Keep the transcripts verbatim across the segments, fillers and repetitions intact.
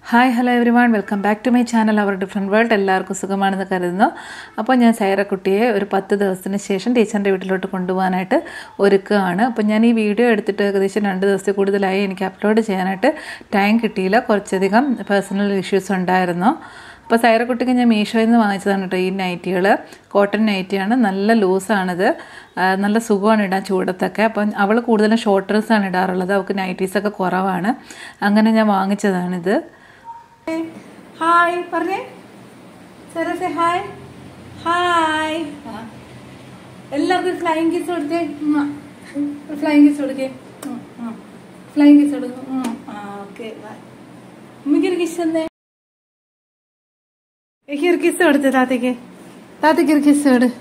Hi, hello everyone. Welcome back to my channel, Our Different World. എല്ലാവർക്കും സുഖമാണെന്ന് കരുതുന്നു. അപ്പോൾ ഞാൻ സൈറക്കുട്ടിയെ ഒരു പത്ത് ദിവസത്തിന് ശേഷം ടീച്ചറിൻ്റെ വീട്ടിലോട്ട് കൊണ്ടുപോകാനായിട്ട് ഒരുക്കുകയാണ്. അപ്പോൾ ഞാൻ ഈ വീഡിയോ എടുത്തിട്ട് ഏകദേശം രണ്ട് ദിവസത്തിൽ കൂടുതലായി എനിക്ക് അപ്ലോഡ് ചെയ്യാനായിട്ട് ടൈം കിട്ടിയില്ല. കുറച്ചധികം പേഴ്സണൽ ഇഷ്യൂസ് ഉണ്ടായിരുന്നു. അപ്പോൾ സൈറക്കുട്ടിക്ക് ഞാൻ മീഷോയിൽ നിന്ന് വാങ്ങിച്ചതാണ് കേട്ടോ ഈ നൈറ്റികൾ. കോട്ടൺ നൈറ്റിയാണ്, നല്ല ലൂസാണിത്, നല്ല സുഖമാണ് ഇടാൻ ചൂടത്തൊക്കെ. അപ്പം അവൾ കൂടുതലും ഷോർട്ട് ഡ്രസ്സാണ് ഇടാറുള്ളത്, അവൾക്ക് നൈറ്റീസൊക്കെ കുറവാണ്. അങ്ങനെ ഞാൻ വാങ്ങിച്ചതാണിത്. ഹായ് പറഞ്ഞേ സരസേ, ഹായ് ഹായ്. എല്ലാവർക്കും ഫ്ലൈങ് കിസ് കൊടുത്തേ, ഫ്ലൈങ് കിസ് കൊടുക്കേ, ഫ്ലൈങ് കിസ് കൊടുക്കും. ഓക്കെ, ഉമ്മയ്ക്കൊരു കിസ് തന്നേ, എനിക്കൊരു കിസ് കൊടുത്തേ താത്തയ്ക്ക്, താത്തയ്ക്ക് ഒരു കിസ് കൊടു.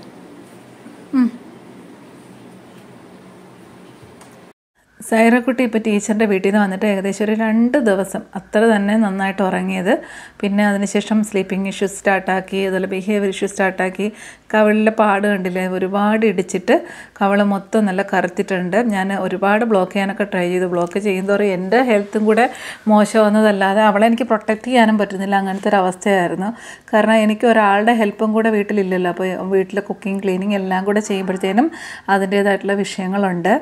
സൈറക്കുട്ടി ഇപ്പോൾ ടീച്ചറിൻ്റെ വീട്ടിൽ നിന്ന് വന്നിട്ട് ഏകദേശം ഒരു രണ്ട് ദിവസം അത്ര തന്നെ നന്നായിട്ട് ഉറങ്ങിയത്. പിന്നെ അതിനുശേഷം സ്ലീപ്പിംഗ് ഇഷ്യൂസ് സ്റ്റാർട്ടാക്കി, അതുപോലെ ബിഹേവിയർ ഇഷ്യൂസ് സ്റ്റാർട്ടാക്കി. കവിളിലെ പാട് കണ്ടില്ലേ, ഒരുപാട് ഇടിച്ചിട്ട് കവിള് മൊത്തം നല്ല കറുത്തിട്ടുണ്ട്. ഞാൻ ഒരുപാട് ബ്ലോക്ക് ചെയ്യാനൊക്കെ ട്രൈ ചെയ്തു. ബ്ലോക്ക് ചെയ്യുന്നതോറും എൻ്റെ ഹെൽത്തും കൂടെ മോശമാവുന്നതല്ലാതെ അവളെ എനിക്ക് പ്രൊട്ടക്റ്റ് ചെയ്യാനും പറ്റുന്നില്ല. അങ്ങനത്തെ ഒരു അവസ്ഥയായിരുന്നു. കാരണം എനിക്ക് ഒരാളുടെ ഹെൽപ്പും കൂടെ വീട്ടിലില്ലല്ലോ. അപ്പോൾ വീട്ടിലെ കുക്കിംഗ്, ക്ലീനിങ് എല്ലാം കൂടെ ചെയ്യുമ്പോഴത്തേനും അതിൻ്റേതായിട്ടുള്ള വിഷയങ്ങളുണ്ട്.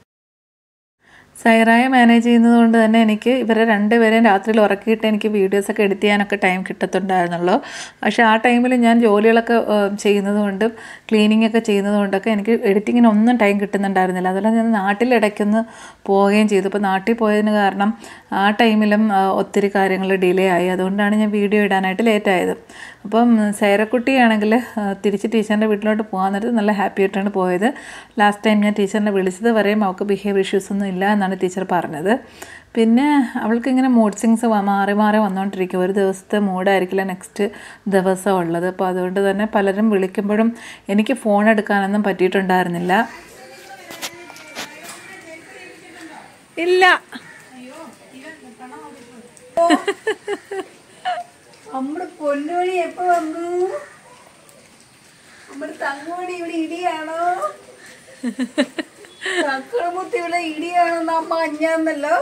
സൈറായെ മാനേജ് ചെയ്യുന്നത് കൊണ്ട് തന്നെ എനിക്ക് ഇവരെ രണ്ടുപേരെയും രാത്രിയിൽ ഉറക്കിയിട്ട് എനിക്ക് വീഡിയോസൊക്കെ എഡിറ്റ് ചെയ്യാനൊക്കെ ടൈം കിട്ടത്തുണ്ടായിരുന്നുള്ളൂ. പക്ഷേ ആ ടൈമിൽ ഞാൻ ജോലികളൊക്കെ ചെയ്യുന്നത് കൊണ്ടും ക്ലീനിങ് ഒക്കെ ചെയ്യുന്നത് കൊണ്ടൊക്കെ എനിക്ക് എഡിറ്റിങ്ങിന് ഒന്നും ടൈം കിട്ടുന്നുണ്ടായിരുന്നില്ല. അതുപോലെ ഞാൻ നാട്ടിലിടയ്ക്കൊന്ന് പോവുകയും ചെയ്തു. ഇപ്പോൾ നാട്ടിൽ പോയതിന് കാരണം ആ ടൈമിലും ഒത്തിരി കാര്യങ്ങൾ ഡിലേ ആയി. അതുകൊണ്ടാണ് ഞാൻ വീഡിയോ ഇടാനായിട്ട് ലേറ്റായത്. അപ്പം സൈറക്കുട്ടിയാണെങ്കിൽ തിരിച്ച് ടീച്ചറിൻ്റെ വീട്ടിലോട്ട് പോകാൻ നേരത്ത് നല്ല ഹാപ്പി ആയിട്ടാണ് പോയത്. ലാസ്റ്റ് ടൈം ഞാൻ ടീച്ചറിനെ വിളിച്ചത് വരെയും അവൾക്ക് ബിഹേവിയർ ഇഷ്യൂസ് ഒന്നും ഇല്ല എന്നാണ് ടീച്ചർ പറഞ്ഞത്. പിന്നെ അവൾക്ക് ഇങ്ങനെ മൂഡ് സ്വിങ്സ് മാറി മാറി വന്നുകൊണ്ടിരിക്കും. ഒരു ദിവസത്തെ മൂഡായിരിക്കില്ല നെക്സ്റ്റ് ദിവസം ഉള്ളത്. അപ്പോൾ അതുകൊണ്ട് തന്നെ പലരും വിളിക്കുമ്പോഴും എനിക്ക് ഫോൺ എടുക്കാനൊന്നും പറ്റിയിട്ടുണ്ടായിരുന്നില്ല. ഇല്ല, നമ്മുടെ പൊന്നുമണി എപ്പോ വന്നു? നമ്മുടെ തങ്ങുമണി ഇവിടെ ഇടിയാണോ? തക്കുളമുത്തി ഇവിടെ ഇടിയാണോ? നമ്മ അഞ്ഞാന്നല്ലോ.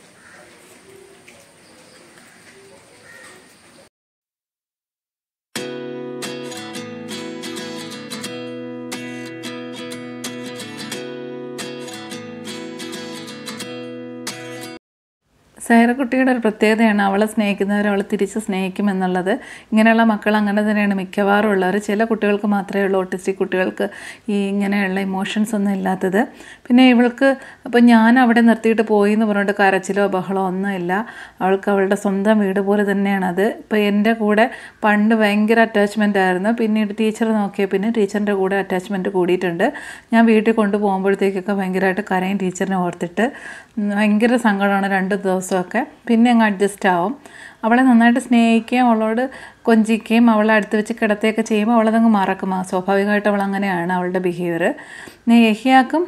സൈറക്കുട്ടിയുടെ ഒരു പ്രത്യേകതയാണ് അവളെ സ്നേഹിക്കുന്നവർ അവളെ തിരിച്ച് സ്നേഹിക്കുമെന്നുള്ളത്. ഇങ്ങനെയുള്ള മക്കൾ അങ്ങനെ തന്നെയാണ് മിക്കവാറും ഉള്ളവർ. ചില കുട്ടികൾക്ക് മാത്രമേ ഉള്ളൂ, ഓട്ടിസ്റ്റിക് കുട്ടികൾക്ക് ഈ ഇങ്ങനെയുള്ള ഇമോഷൻസ് ഒന്നും ഇല്ലാത്തത്. പിന്നെ ഇവൾക്ക് ഇപ്പം ഞാൻ അവിടെ നിർത്തിയിട്ട് പോയി എന്ന് പറഞ്ഞിട്ട് കരച്ചിലോ ബഹളോ ഒന്നുമില്ല. അവൾക്ക് അവളുടെ സ്വന്തം വീട് പോലെ തന്നെയാണത്. ഇപ്പോൾ എൻ്റെ കൂടെ പണ്ട് ഭയങ്കര അറ്റാച്ച്മെൻ്റ് ആയിരുന്നു. പിന്നീട് ടീച്ചർ നോക്കിയ പിന്നെ ടീച്ചറിൻ്റെ കൂടെ അറ്റാച്ച്മെൻറ്റ് കൂടിയിട്ടുണ്ട്. ഞാൻ വീട്ടിൽ കൊണ്ടുപോകുമ്പോഴത്തേക്കൊക്കെ ഭയങ്കരമായിട്ട് കരയും ടീച്ചറിനെ ഓർത്തിട്ട്. ഭയങ്കര സങ്കടമാണ് രണ്ട് ദിവസമൊക്കെ. പിന്നെ അങ്ങ് അഡ്ജസ്റ്റ് ആവും. അവളെ നന്നായിട്ട് സ്നേഹിക്കുകയും അവളോട് കൊഞ്ചിക്കുകയും അവളെ അടുത്ത് വെച്ച് കിടത്തുകയൊക്കെ ചെയ്യുമ്പോൾ അവളതങ്ങ് മറക്കും. സ്വാഭാവികമായിട്ട് അവൾ അങ്ങനെയാണ് അവളുടെ ബിഹേവിയർ. നെഹിയാക്കും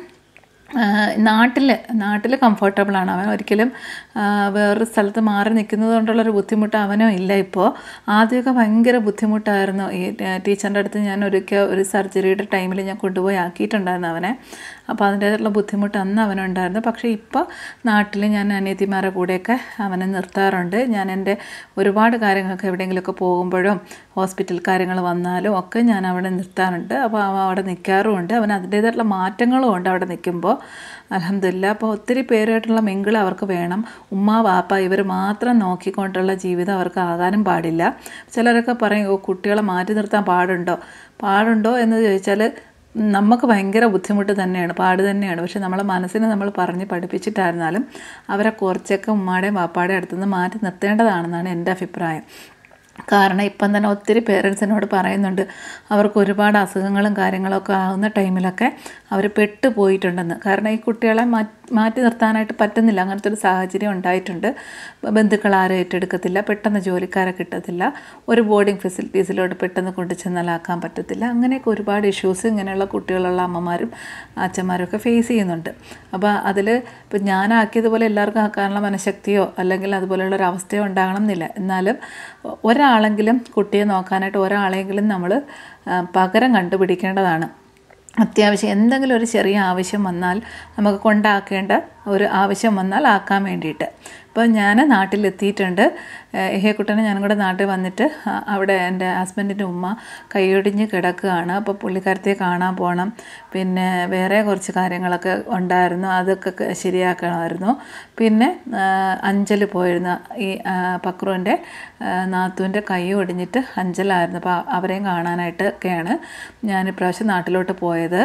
നാട്ടിൽ നാട്ടിൽ കംഫർട്ടബിളാണ്. അവൻ ഒരിക്കലും വേറൊരു സ്ഥലത്ത് മാറി നിൽക്കുന്നത് കൊണ്ടുള്ളൊരു ബുദ്ധിമുട്ട് അവനോ ഇല്ല. ഇപ്പോൾ ആദ്യമൊക്കെ ഭയങ്കര ബുദ്ധിമുട്ടായിരുന്നു. ഈ ടീച്ചറിൻ്റെ അടുത്ത് ഞാൻ ഒരിക്കൽ ഒരു സർജറിയുടെ ടൈമിൽ ഞാൻ കൊണ്ടുപോയി ആക്കിയിട്ടുണ്ടായിരുന്നു അവനെ. അപ്പോൾ അതിൻ്റേതായിട്ടുള്ള ബുദ്ധിമുട്ട് അന്ന് അവനുണ്ടായിരുന്നു. പക്ഷേ ഇപ്പോൾ നാട്ടിൽ ഞാൻ അനിയത്തിമാരുടെ കൂടെയൊക്കെ അവനെ നിർത്താറുണ്ട്. ഞാൻ എൻ്റെ ഒരുപാട് കാര്യങ്ങളൊക്കെ എവിടെയെങ്കിലുമൊക്കെ പോകുമ്പോഴും ഹോസ്പിറ്റൽ കാര്യങ്ങൾ വന്നാലും ഒക്കെ ഞാൻ അവിടെ നിർത്താറുണ്ട്. അപ്പോൾ അവൻ അവിടെ നിൽക്കാറുമുണ്ട്. അവൻ അതിൻ്റേതായിട്ടുള്ള മാറ്റങ്ങളും ഉണ്ട് അവിടെ നിൽക്കുമ്പോൾ. അൽഹംദുലില്ലാ. അപ്പോൾ ഒത്തിരി പേരായിട്ടുള്ള മിങ്കിൾ അവർക്ക് വേണം. ഉമ്മ വാപ്പ ഇവർ മാത്രം നോക്കിക്കൊണ്ടുള്ള ജീവിതം അവർക്ക് ആകാനും പാടില്ല. ചിലരൊക്കെ പറയും, ഓ കുട്ടികളെ മാറ്റി നിർത്താൻ പാടുണ്ടോ പാടുണ്ടോ എന്ന് ചോദിച്ചാൽ നമുക്ക് ഭയങ്കര ബുദ്ധിമുട്ട് തന്നെയാണ്, പാട് തന്നെയാണ്. പക്ഷെ നമ്മളെ മനസ്സിനെ നമ്മൾ പറഞ്ഞ് പഠിപ്പിച്ചിട്ടായിരുന്നാലും അവരെ കുറച്ചൊക്കെ ഉമ്മാടെയും വാപ്പാടെയും അടുത്തുനിന്ന് മാറ്റി നിർത്തേണ്ടതാണെന്നാണ് എൻ്റെ അഭിപ്രായം. കാരണം ഇപ്പം തന്നെ ഒത്തിരി പേരൻസിനോട് പറയുന്നുണ്ട് അവർക്ക് ഒരുപാട് അസുഖങ്ങളും കാര്യങ്ങളൊക്കെ ആകുന്ന ടൈമിലൊക്കെ അവർ പെട്ടു പോയിട്ടുണ്ടെന്ന്. കാരണം ഈ കുട്ടികളെ മാറ്റി നിർത്താനായിട്ട് പറ്റുന്നില്ല. അങ്ങനത്തെ ഒരു സാഹചര്യം ഉണ്ടായിട്ടുണ്ട്. ബന്ധുക്കൾ ആരും ഏറ്റെടുക്കത്തില്ല, പെട്ടെന്ന് ജോലിക്കാരെ കിട്ടത്തില്ല, ഒരു ബോർഡിംഗ് ഫെസിലിറ്റീസിലോട്ട് പെട്ടെന്ന് കൊണ്ടു ചെന്നാലാക്കാൻ പറ്റത്തില്ല. അങ്ങനെയൊക്കെ ഒരുപാട് ഇഷ്യൂസ് ഇങ്ങനെയുള്ള കുട്ടികളുള്ള അമ്മമാരും അച്ഛന്മാരും ഒക്കെ ഫേസ് ചെയ്യുന്നുണ്ട്. അപ്പോൾ അതിൽ ഇപ്പം ഞാനാക്കിയതുപോലെ എല്ലാവർക്കും ആക്കാനുള്ള മനഃശക്തിയോ അല്ലെങ്കിൽ അതുപോലെയുള്ള ഒരു അവസ്ഥയോ ഉണ്ടാകണം എന്നില്ല. എന്നാലും ഒരാളെങ്കിലും കുട്ടിയെ നോക്കാനായിട്ട് ഒരാളെങ്കിലും നമ്മൾ പകരം കണ്ടുപിടിക്കേണ്ടതാണ്. അത്യാവശ്യം എന്തെങ്കിലും ഒരു ചെറിയ ആവശ്യം വന്നാൽ നമുക്ക് കൊണ്ടാക്കേണ്ട ഒരു ആവശ്യം വന്നാൽ ആക്കാൻ വേണ്ടിയിട്ട്. അപ്പോൾ ഞാൻ നാട്ടിലെത്തിയിട്ടുണ്ട്. ഏഹ്യക്കുട്ടനെ ഞാനും കൂടെ നാട്ടിൽ വന്നിട്ട് അവിടെ എൻ്റെ ഹസ്ബൻഡിൻ്റെ ഉമ്മ കൈയൊടിഞ്ഞ് കിടക്കുകയാണ്. അപ്പോൾ പുള്ളിക്കാരത്തെ കാണാൻ പോകണം, പിന്നെ വേറെ കുറച്ച് കാര്യങ്ങളൊക്കെ ഉണ്ടായിരുന്നു, അതൊക്കെ ശരിയാക്കണമായിരുന്നു. പിന്നെ അഞ്ചൽ പോയിരുന്നു. ഈ പക്രുവിൻ്റെ നാത്തുവിൻ്റെ കൈ ഒടിഞ്ഞിട്ട് അഞ്ചലായിരുന്നു. അപ്പോൾ അവരെയും കാണാനായിട്ട് ഒക്കെയാണ് ഞാൻ ഇപ്രാവശ്യം നാട്ടിലോട്ട് പോയത്.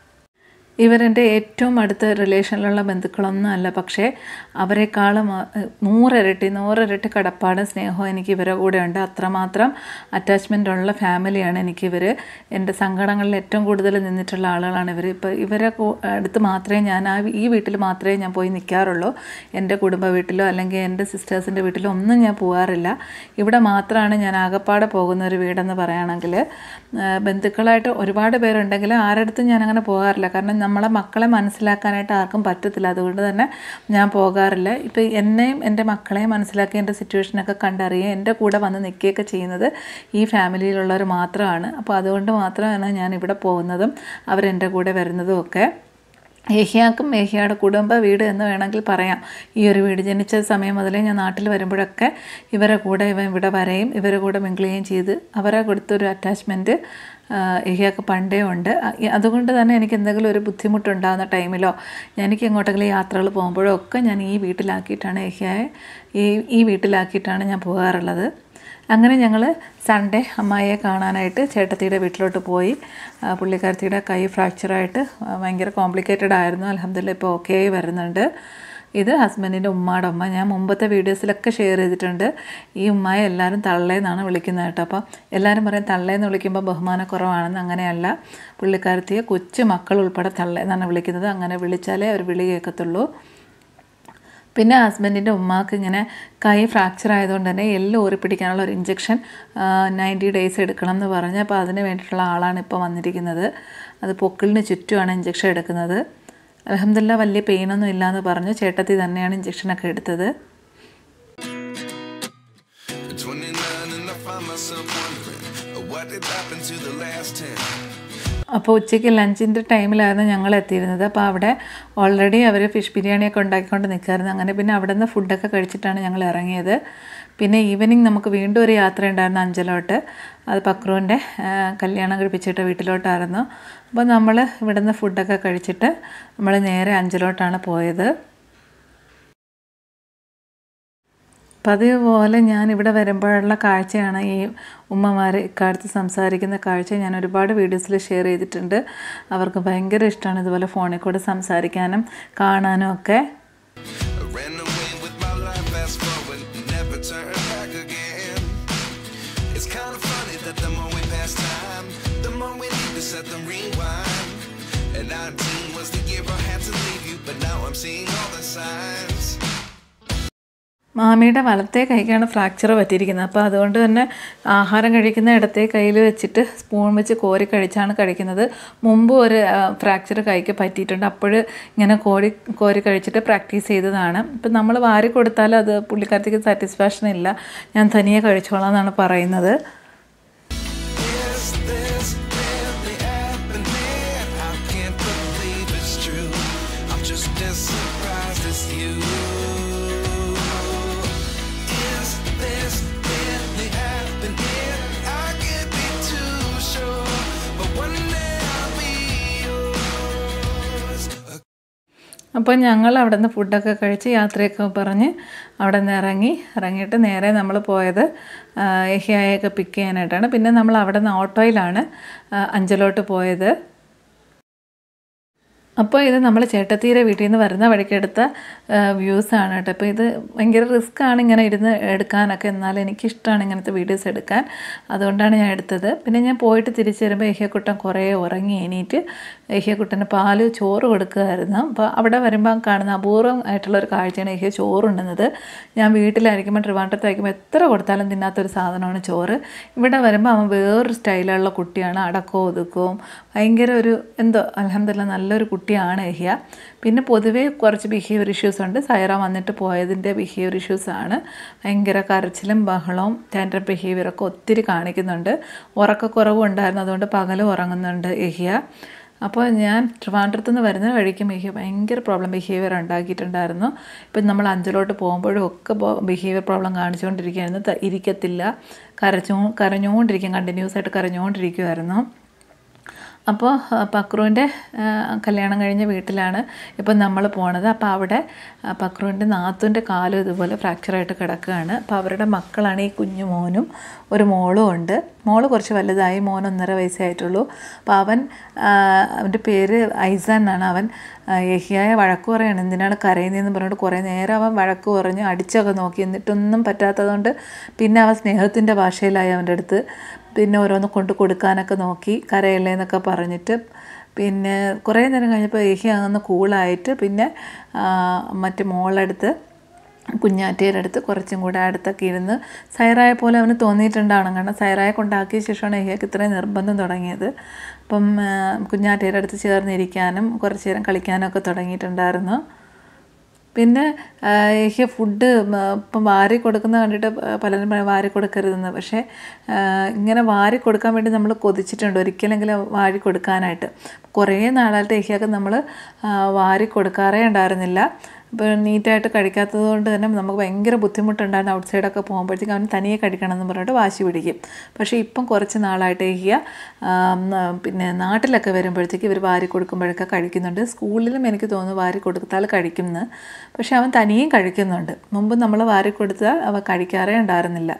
ഇവരെൻ്റെ ഏറ്റവും അടുത്ത റിലേഷനിലുള്ള ബന്ധുക്കളൊന്നും അല്ല, പക്ഷേ അവരെക്കാളും നൂറിരട്ടി നൂറിരട്ടി കടപ്പാടും സ്നേഹവും എനിക്ക് ഇവരെ കൂടെ ഉണ്ട്. അത്രമാത്രം അറ്റാച്ച്മെൻ്റ് ഉള്ള ഫാമിലിയാണ് എനിക്കിവർ. എൻ്റെ സങ്കടങ്ങളിൽ ഏറ്റവും കൂടുതൽ നിന്നിട്ടുള്ള ആളുകളാണ് ഇവർ. ഇപ്പോൾ ഇവരെ അടുത്ത് മാത്രമേ ഞാൻ ആ ഈ വീട്ടിൽ മാത്രമേ ഞാൻ പോയി നിൽക്കാറുള്ളൂ. എൻ്റെ കുടുംബ വീട്ടിലോ അല്ലെങ്കിൽ എൻ്റെ സിസ്റ്റേഴ്സിൻ്റെ വീട്ടിലോ ഒന്നും ഞാൻ പോകാറില്ല. ഇവിടെ മാത്രമാണ് ഞാൻ ആകപ്പാടെ പോകുന്ന ഒരു വീടെന്ന് പറയുകയാണെങ്കിൽ. ബന്ധുക്കളായിട്ട് ഒരുപാട് പേരുണ്ടെങ്കിലും ആരടുത്തും ഞാൻ അങ്ങനെ പോകാറില്ല. കാരണം നമ്മളെ മക്കളെ മനസ്സിലാക്കാനായിട്ട് ആർക്കും പറ്റത്തില്ല. അതുകൊണ്ട് തന്നെ ഞാൻ പോകാറില്ല. ഇപ്പോൾ എന്നെയും എൻ്റെ മക്കളെയും മനസ്സിലാക്കി എൻ്റെ സിറ്റുവേഷനൊക്കെ കണ്ടറിയുക, എൻ്റെ കൂടെ വന്ന് നിൽക്കുകയൊക്കെ ചെയ്യുന്നത് ഈ ഫാമിലിയിലുള്ളവർ മാത്രമാണ്. അപ്പോൾ അതുകൊണ്ട് മാത്രമാണ് ഞാൻ ഇവിടെ പോകുന്നതും അവരെൻ്റെ കൂടെ വരുന്നതും ഒക്കെ. ഏഹ്യാക്കും ഏഹ്യയുടെ കുടുംബ വീട് എന്ന് വേണമെങ്കിൽ പറയാം. ഈ ഒരു വീട് ജനിച്ച സമയം മുതലേ ഞാൻ നാട്ടിൽ വരുമ്പോഴൊക്കെ ഇവരെ കൂടെ ഇവ ഇവിടെ വരെയും ഇവരെ കൂടെ മിങ്കിൾ ചെയ്യുകയും ചെയ്ത് അവരെ കൊടുത്തൊരു അറ്റാച്ച്മെൻറ്റ് ഏഹ്യക്ക് പണ്ടേ ഉണ്ട്. അതുകൊണ്ട് തന്നെ എനിക്ക് എന്തെങ്കിലും ഒരു ബുദ്ധിമുട്ടുണ്ടാകുന്ന ടൈമിലോ എനിക്ക് എങ്ങോട്ടെങ്കിലും യാത്രകൾ പോകുമ്പോഴോ ഒക്കെ ഞാൻ ഈ വീട്ടിലാക്കിയിട്ടാണ് ഏഹ്യയെ ഈ ഈ വീട്ടിലാക്കിയിട്ടാണ് ഞാൻ പോകാറുള്ളത്. അങ്ങനെ ഞങ്ങൾ സൺഡേ അമ്മായിയെ കാണാനായിട്ട് ചേട്ടത്തിയുടെ വീട്ടിലോട്ട് പോയി. പുള്ളിക്കാരത്തിയുടെ കൈ ഫ്രാക്ചറായിട്ട് ഭയങ്കര കോംപ്ലിക്കേറ്റഡ് ആയിരുന്നു. അൽഹംദുലില്ലാ ഇപ്പോൾ ഓക്കെ ആയി വരുന്നുണ്ട്. ഇത് ഹസ്ബൻഡിൻ്റെ ഉമ്മയുടെ ഉമ്മ. ഞാൻ മുമ്പത്തെ വീഡിയോസിലൊക്കെ ഷെയർ ചെയ്തിട്ടുണ്ട്. ഈ ഉമ്മയെ എല്ലാവരും തള്ളേന്നാണ് വിളിക്കുന്നത് കേട്ടോ. അപ്പോൾ എല്ലാവരും പറയും തള്ളേന്ന് വിളിക്കുമ്പോൾ ബഹുമാനക്കുറവാണെന്ന്. അങ്ങനെയല്ല, പുള്ളിക്കാരത്തിയെ കൊച്ചു മക്കൾ ഉൾപ്പെടെ തള്ളേന്നാണ് വിളിക്കുന്നത്. അങ്ങനെ വിളിച്ചാലേ അവർ വിളി കേൾക്കത്തുള്ളൂ. പിന്നെ ഹസ്ബൻഡിൻ്റെ ഉമ്മാക്ക് ഇങ്ങനെ കൈ ഫ്രാക്ചർ ആയതുകൊണ്ട് തന്നെ എല്ല് ഊറിപ്പിടിക്കാനുള്ള ഒരു ഇഞ്ചക്ഷൻ നയൻറ്റി ഡേയ്സ് എടുക്കണം എന്ന് പറഞ്ഞ്, അപ്പോൾ അതിന് വേണ്ടിയിട്ടുള്ള ആളാണ് ഇപ്പോൾ വന്നിരിക്കുന്നത്. അത് പൊക്കിളിന് ചുറ്റുമാണ് ഇഞ്ചക്ഷൻ എടുക്കുന്നത്. അൽഹംദുലില്ലാ വലിയ പെയിനൊന്നും ഇല്ലയെന്ന് പറഞ്ഞു. ചേട്ടത്തി തന്നെയാണ് ഇഞ്ചക്ഷനൊക്കെ എടുത്തത്. അപ്പോൾ ഉച്ചയ്ക്ക് ലഞ്ചിൻ്റെ ടൈമിലായിരുന്നു ഞങ്ങൾ എത്തിയിരുന്നത്. അപ്പോൾ അവിടെ ഓൾറെഡി അവർ ഫിഷ് ബിരിയാണിയൊക്കെ ഉണ്ടാക്കിക്കൊണ്ട് നിൽക്കുമായിരുന്നു. അങ്ങനെ പിന്നെ അവിടെ നിന്ന് ഫുഡൊക്കെ കഴിച്ചിട്ടാണ് ഞങ്ങൾ ഇറങ്ങിയത്. പിന്നെ ഈവനിങ് നമുക്ക് വീണ്ടും ഒരു യാത്ര ഉണ്ടായിരുന്നു അഞ്ചലോട്ട്. അത് പക്രുവിൻ്റെ കല്യാണം കഴിപ്പിച്ചിട്ട് വീട്ടിലോട്ടായിരുന്നു. അപ്പോൾ നമ്മൾ ഇവിടെ നിന്ന് ഫുഡൊക്കെ കഴിച്ചിട്ട് നമ്മൾ നേരെ അഞ്ചലോട്ടാണ് പോയത്. പതിവ് പോലെ ഞാൻ ഇവിടെ വരുമ്പോഴുള്ള കാഴ്ചയാണ് ഈ ഉമ്മമാർ ഇക്കാലത്ത് സംസാരിക്കുന്ന കാഴ്ച. ഞാൻ ഒരുപാട് വീഡിയോസിൽ ഷെയർ ചെയ്തിട്ടുണ്ട്. അവർക്ക് ഭയങ്കര ഇഷ്ടമാണ് ഇതുപോലെ ഫോണിൽ കൂടെ സംസാരിക്കാനും കാണാനും ഒക്കെ. മാമിയുടെ വലത്തെ കൈക്കാണ് ഫ്രാക്ചർ പറ്റിയിരിക്കുന്നത്. അപ്പോൾ അതുകൊണ്ട് തന്നെ ആഹാരം കഴിക്കുന്ന ഇടത്തെ കയ്യിൽ വെച്ചിട്ട് സ്പൂൺ വെച്ച് കോരി കഴിച്ചാണ് കഴിക്കുന്നത്. മുമ്പ് ഒരു ഫ്രാക്ചർ കൈക്ക് പറ്റിയിട്ടുണ്ട്. അപ്പോൾ ഇങ്ങനെ കോരി കോരി കഴിച്ചിട്ട് പ്രാക്ടീസ് ചെയ്തതാണ്. ഇപ്പം നമ്മൾ വാരി കൊടുത്താൽ അത് പുള്ളിക്കാരത്തേക്ക് സാറ്റിസ്ഫാക്ഷൻ ഇല്ല. ഞാൻ തനിയെ കഴിച്ചോളാം എന്നാണ് പറയുന്നത്. അപ്പോൾ ഞങ്ങൾ അവിടെ നിന്ന് ഫുഡൊക്കെ കഴിച്ച് യാത്രയൊക്കെ പറഞ്ഞ് അവിടെ നിന്ന് ഇറങ്ങി ഇറങ്ങിയിട്ട് നേരെ നമ്മൾ പോയത് ഏഹ്യയൊക്കെ പിക്ക് ചെയ്യാനായിട്ടാണ്. പിന്നെ നമ്മൾ അവിടെ നിന്ന് ഓട്ടോയിലാണ് അഞ്ചലോട്ട് പോയത്. അപ്പോൾ ഇത് നമ്മൾ ചേട്ടത്തീരെ വീട്ടിൽ നിന്ന് വരുന്ന വഴിക്കെടുത്ത വ്യൂസാണ് കേട്ടോ. അപ്പോൾ ഇത് ഭയങ്കര റിസ്ക്കാണ് ഇങ്ങനെ ഇരുന്ന് എടുക്കാനൊക്കെ. എന്നാലും എനിക്കിഷ്ടമാണ് ഇങ്ങനത്തെ വീഡിയോസ് എടുക്കാൻ. അതുകൊണ്ടാണ് ഞാൻ എടുത്തത്. പിന്നെ ഞാൻ പോയിട്ട് തിരിച്ച് വരുമ്പോൾ ഏഹ്യക്കുട്ടൻ കുറേ ഉറങ്ങി എണീറ്റ് ഏഹ്യക്കുട്ടന് പാല് ചോറ് കൊടുക്കുമായിരുന്നു. അപ്പോൾ അവിടെ വരുമ്പോൾ കാണുന്ന അപൂർവം ആയിട്ടുള്ളൊരു കാഴ്ചയാണ് ഏഹ്യ ചോറുണ്ടുന്നത്. ഞാൻ വീട്ടിലായിരിക്കുമ്പോൾ ട്രിവാൻഡ്രത്തായിരിക്കുമ്പോൾ എത്ര കൊടുത്താലും തിന്നാത്തൊരു സാധനമാണ് ചോറ്. ഇവിടെ വരുമ്പോൾ അവൻ വേറൊരു സ്റ്റൈലുള്ള കുട്ടിയാണ്. അടക്കവും ഒതുക്കവും ഭയങ്കര ഒരു എന്തോ അൽഹംദുലില്ലാ നല്ലൊരു കുട്ടിയാണ് ഏഹ്യ. പിന്നെ പൊതുവേ കുറച്ച് ബിഹേവിയർ ഇഷ്യൂസ് ഉണ്ട്. സൈറ വന്നിട്ട് പോയതിൻ്റെ ബിഹേവിയർ ഇഷ്യൂസാണ്. ഭയങ്കര കരച്ചിലും ബഹളവും ടാൻഡ്രം ബിഹേവിയറൊക്കെ ഒത്തിരി കാണിക്കുന്നുണ്ട്. ഉറക്കക്കുറവും ഉണ്ടായിരുന്നു. അതുകൊണ്ട് പകലും ഉറങ്ങുന്നുണ്ട് ഏഹ്യ. അപ്പോൾ ഞാൻ ട്രിവാൻഡ്രത്ത് നിന്ന് വരുന്ന വഴിക്ക് ബിഹേവ് ഭയങ്കര പ്രോബ്ലം ബിഹേവിയർ ഉണ്ടാക്കിയിട്ടുണ്ടായിരുന്നു. ഇപ്പം നമ്മൾ അഞ്ചലോട്ട് പോകുമ്പോഴും ഒക്കെ ബിഹേവിയർ പ്രോബ്ലം കാണിച്ചുകൊണ്ടിരിക്കുകയായിരുന്നു. ഇരിക്കത്തില്ല, കരച്ചോ കരഞ്ഞുകൊണ്ടിരിക്കും, കണ്ടിന്യൂസ് ആയിട്ട് കരഞ്ഞുകൊണ്ടിരിക്കുമായിരുന്നു. അപ്പോൾ പക്രുവിൻ്റെ കല്യാണം കഴിഞ്ഞ വീട്ടിലാണ് ഇപ്പം നമ്മൾ പോണത്. അപ്പോൾ അവിടെ പക്രുവിൻ്റെ നാത്തുൻ്റെ കാലും ഇതുപോലെ ഫ്രാക്ചറായിട്ട് കിടക്കുകയാണ്. അപ്പോൾ അവരുടെ മക്കളാണ് ഈ കുഞ്ഞു മോനും ഒരു മോളും ഉണ്ട്. മോള് കുറച്ച് വലുതായി, മോൻ ഒന്നര വയസ്സേ ആയിട്ടുള്ളൂ. അപ്പോൾ അവൻ അവൻ്റെ പേര് ഐസാൻ എന്നാണ്. അവൻ യഹിയായ വഴക്ക് പറയാണ്, എന്തിനാണ് കരയുന്നതെന്ന് പറഞ്ഞിട്ട് കുറേ നേരം അവൻ വഴക്ക് പറഞ്ഞ് അടിച്ചൊക്കെ നോക്കി. എന്നിട്ടൊന്നും പറ്റാത്തതുകൊണ്ട് പിന്നെ അവൻ സ്നേഹത്തിൻ്റെ ഭാഷയിലായി അവൻ്റെ അടുത്ത്. പിന്നെ ഓരോന്ന് കൊണ്ട് കൊടുക്കാനൊക്കെ നോക്കി, കരയല്ലേ എന്നൊക്കെ പറഞ്ഞിട്ട്. പിന്നെ കുറേ നേരം കഴിഞ്ഞപ്പോൾ യഹി അങ്ങ് കൂളായിട്ട് പിന്നെ മറ്റേ മോളടുത്ത് കുഞ്ഞാറ്റയുടെ അടുത്ത് കുറച്ചും കൂടെ അടുത്തൊക്കെ ഇരുന്ന് സൈറായ പോലെ അവന് തോന്നിയിട്ടുണ്ടാവണം. കാരണം സൈറായെ കൊണ്ടാക്കിയ ശേഷമാണ് യഹിക്ക് ഇത്രയും നിർബന്ധം തുടങ്ങിയത്. അപ്പം കുഞ്ഞാറ്റയുടെ അടുത്ത് ചേർന്നിരിക്കാനും കുറച്ച് നേരം കളിക്കാനും ഒക്കെ തുടങ്ങിയിട്ടുണ്ടായിരുന്നു. പിന്നെ യഹി ഫുഡ് ഇപ്പം വാരി കൊടുക്കുന്ന കണ്ടിട്ട് പലരും വാരി കൊടുക്കരുതെന്ന്. പക്ഷേ ഇങ്ങനെ വാരി കൊടുക്കാൻ വേണ്ടി നമ്മൾ കൊതിച്ചിട്ടുണ്ട് ഒരിക്കലെങ്കിലും വാരി കൊടുക്കാനായിട്ട്. കുറേ നാളായിട്ട് യഹിയൊക്കെ നമ്മൾ വാരി കൊടുക്കാറേ ഉണ്ടായിരുന്നില്ല. ഇപ്പോൾ നീറ്റായിട്ട് കഴിക്കാത്തത് കൊണ്ട് തന്നെ നമുക്ക് ഭയങ്കര ബുദ്ധിമുട്ടുണ്ടായിരുന്നു. ഔട്ട് സൈഡൊക്കെ പോകുമ്പോഴത്തേക്കും അവന് തനിയെ കഴിക്കണം എന്ന് പറഞ്ഞിട്ട് വാശി പിടിക്കും. പക്ഷേ ഇപ്പം കുറച്ച് നാളായിട്ട് യഹിയ പിന്നെ നാട്ടിലൊക്കെ വരുമ്പോഴത്തേക്ക് ഇവർ വാരി കൊടുക്കുമ്പോഴൊക്കെ കഴിക്കുന്നുണ്ട്. സ്കൂളിലും എനിക്ക് തോന്നുന്നു വാരി കൊടുത്താൽ കഴിക്കുമെന്ന്. പക്ഷേ അവൻ തനിയും കഴിക്കുന്നുണ്ട്. മുമ്പ് നമ്മൾ വാരി കൊടുത്താൽ അവ കഴിക്കാറേ ഉണ്ടായിരുന്നില്ല.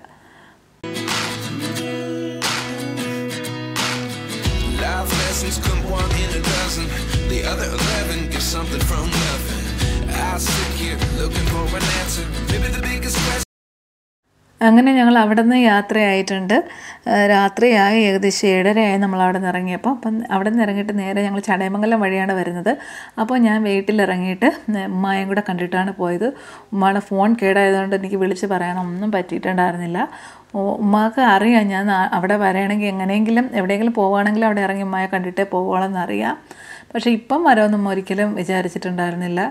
അങ്ങനെ ഞങ്ങൾ അവിടെ നിന്ന് യാത്രയായിട്ടുണ്ട്. രാത്രിയായി, ഏകദേശം ഏഴരയായി നമ്മൾ അവിടെ നിന്ന് ഇറങ്ങിയപ്പോൾ. അപ്പം അവിടെ നിന്ന് ഇറങ്ങിയിട്ട് നേരെ ഞങ്ങൾ ചടയമംഗലം വഴിയാണ് വരുന്നത്. അപ്പോൾ ഞാൻ വീട്ടിലിറങ്ങിയിട്ട് ഉമ്മായും കൂടെ കണ്ടിട്ടാണ് പോയത്. ഉമ്മയുടെ ഫോൺ കേടായതുകൊണ്ട് എനിക്ക് വിളിച്ച് പറയാനൊന്നും പറ്റിയിട്ടുണ്ടായിരുന്നില്ല. ഉമ്മാക്ക് അറിയാം ഞാൻ അവിടെ വരികയാണെങ്കിൽ എങ്ങനെയെങ്കിലും എവിടെയെങ്കിലും പോവുകയാണെങ്കിൽ അവിടെ ഇറങ്ങി ഉമ്മയെ കണ്ടിട്ടേ പോവുകയുള്ളെന്നറിയാം. പക്ഷേ ഇപ്പം വരവൊന്നും ഒരിക്കലും വിചാരിച്ചിട്ടുണ്ടായിരുന്നില്ല.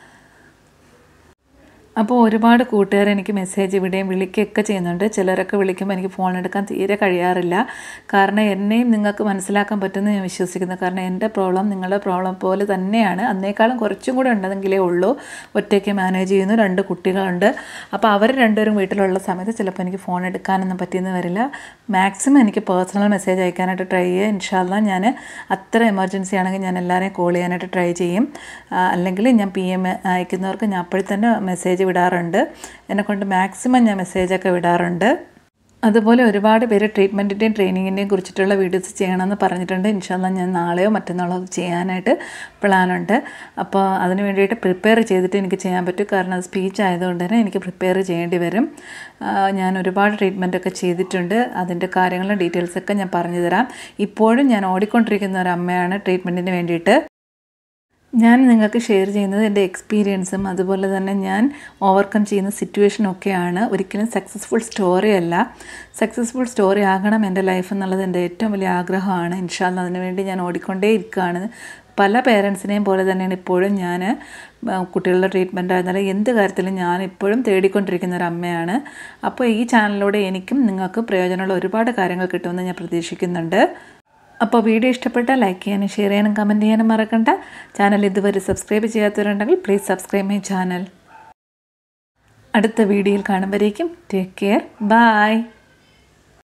അപ്പോൾ ഒരുപാട് കൂട്ടുകാർ എനിക്ക് മെസ്സേജ് ഇവിടെയും വിളിക്കുകയൊക്കെ ചെയ്യുന്നുണ്ട്. ചിലരൊക്കെ വിളിക്കുമ്പോൾ എനിക്ക് ഫോൺ എടുക്കാൻ തീരെ കഴിയാറില്ല. കാരണം എന്നെയും നിങ്ങൾക്ക് മനസ്സിലാക്കാൻ പറ്റുമെന്ന് ഞാൻ വിശ്വസിക്കുന്നു. കാരണം എൻ്റെ പ്രോബ്ലം നിങ്ങളുടെ പ്രോബ്ലം പോലെ തന്നെയാണ്. അന്നേക്കാളും കുറച്ചും കൂടെ ഉണ്ടെങ്കിലേ ഉള്ളൂ. ഒറ്റയ്ക്ക് മാനേജ് ചെയ്യുന്നു, രണ്ട് കുട്ടികളുണ്ട്. അപ്പോൾ അവർ രണ്ടുപേരും വീട്ടിലുള്ള സമയത്ത് ചിലപ്പോൾ എനിക്ക് ഫോൺ എടുക്കാനൊന്നും പറ്റിയെന്ന് വരില്ല. മാക്സിമം എനിക്ക് പേഴ്സണൽ മെസ്സേജ് അയക്കാനായിട്ട് ട്രൈ ചെയ്യുക. ഇൻഷാ അല്ലാഹ് ഞാൻ അത്ര എമർജൻസി ആണെങ്കിൽ ഞാൻ എല്ലാവരെയും കോൾ ചെയ്യാനായിട്ട് ട്രൈ ചെയ്യും. അല്ലെങ്കിൽ ഞാൻ പി എം അയക്കുന്നവർക്ക് ഞാൻ അപ്പോഴും തന്നെ മെസ്സേജ് വിടാറുണ്ട്. എന്നെക്കൊണ്ട് മാക്സിമം ഞാൻ മെസ്സേജൊക്കെ വിടാറുണ്ട്. അതുപോലെ ഒരുപാട് പേര് ട്രീറ്റ്മെൻറ്റിൻ്റെയും ട്രെയിനിങ്ങിൻ്റെയും കുറിച്ചിട്ടുള്ള വീഡിയോസ് ചെയ്യണമെന്ന് പറഞ്ഞിട്ടുണ്ട്. ഇൻഷാ അല്ലാഹ് ഞാൻ നാളെയോ മറ്റന്നാളോ ചെയ്യാനായിട്ട് പ്ലാനുണ്ട്. അപ്പോൾ അതിന് വേണ്ടിയിട്ട് പ്രിപ്പയർ ചെയ്തിട്ട് എനിക്ക് ചെയ്യാൻ പറ്റും. കാരണം അത് സ്പീച്ച് ആയതുകൊണ്ട് തന്നെ എനിക്ക് പ്രിപ്പയർ ചെയ്യേണ്ടി വരും. ഞാൻ ഒരുപാട് ട്രീറ്റ്മെൻറ്റൊക്കെ ചെയ്തിട്ടുണ്ട്. അതിൻ്റെ കാര്യങ്ങളും ഡീറ്റെയിൽസൊക്കെ ഞാൻ പറഞ്ഞു തരാം. ഇപ്പോഴും ഞാൻ ഓടിക്കൊണ്ടിരിക്കുന്ന ഒരു അമ്മയാണ് ട്രീറ്റ്മെൻറ്റിന് വേണ്ടിയിട്ട്. ഞാൻ നിങ്ങൾക്ക് ഷെയർ ചെയ്യുന്നത് എൻ്റെ എക്സ്പീരിയൻസും അതുപോലെ തന്നെ ഞാൻ ഓവർകം ചെയ്യുന്ന സിറ്റുവേഷനൊക്കെയാണ്. ഒരിക്കലും സക്സസ്ഫുൾ സ്റ്റോറി അല്ല. സക്സസ്ഫുൾ സ്റ്റോറി ആകണം എൻ്റെ ലൈഫ് എന്നുള്ളത് എൻ്റെ ഏറ്റവും വലിയ ആഗ്രഹമാണ്. ഇൻഷാ അല്ലാഹ് അതിനുവേണ്ടി ഞാൻ ഓടിക്കൊണ്ടേ ഇരിക്കുകയാണ്. പല പേരൻസിനെയും പോലെ തന്നെയാണ് ഇപ്പോഴും ഞാൻ കുട്ടികളുടെ ട്രീറ്റ്മെൻറ്റ് ആയിരുന്നാലും എന്ത് കാര്യത്തിലും ഞാൻ ഇപ്പോഴും തേടിക്കൊണ്ടിരിക്കുന്ന ഒരു അമ്മയാണ്. അപ്പോൾ ഈ ചാനലിലൂടെ എനിക്കും നിങ്ങൾക്ക് പ്രയോജനമുള്ള ഒരുപാട് കാര്യങ്ങൾ കിട്ടുമെന്ന് ഞാൻ പ്രതീക്ഷിക്കുന്നുണ്ട്. അപ്പോൾ വീഡിയോ ഇഷ്ടപ്പെട്ടാൽ ലൈക്ക് ചെയ്യാനും ഷെയർ ചെയ്യാനും കമൻറ്റ് ചെയ്യാനും മറക്കണ്ട. ചാനൽ ഇതുവരെ സബ്സ്ക്രൈബ് ചെയ്യാത്തവരുണ്ടെങ്കിൽ പ്ലീസ് സബ്സ്ക്രൈബ് മൈ ചാനൽ. അടുത്ത വീഡിയോയിൽ കാണുമ്പോഴേക്കും ടേക്ക് കെയർ, ബൈ.